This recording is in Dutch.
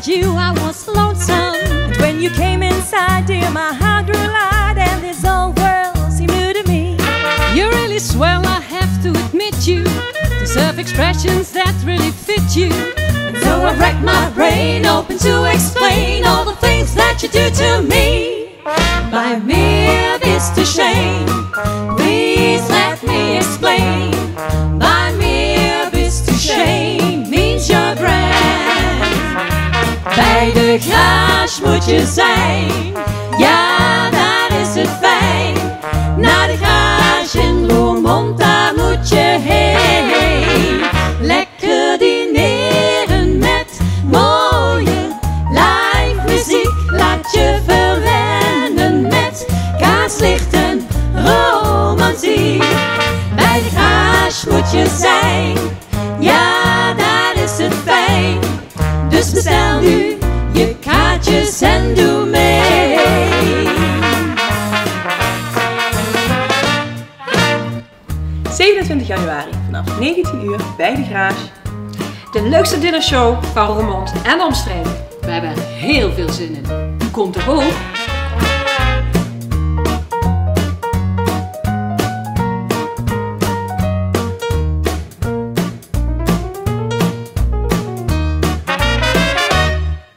without you I was lonesome. And when you came inside, dear, my heart grew light, and this whole world seemed new to me. You're really swell, I have to admit you deserve expressions that really fit you. And so I racked my brain open to explain all the things that you do to me. By mere bist to shame, please let me explain. By mere bist to shame means you're grand. Bij de Graasj moet je zijn, ja dat is het fijn. Naar de Graasj in Roermond, daar moet je heen. Lekker dineren met mooie live muziek, laat je verwennen met kaarslichten, romantiek. Bij de Graasj moet je zijn, ja daar is het fijn. Dus bestel nu je kaartjes en doe mee. 27 januari vanaf 19 uur bij de Graasj. De leukste Dinershow van Roermond en omstreken. We hebben er heel veel zin in. Kom toch ook?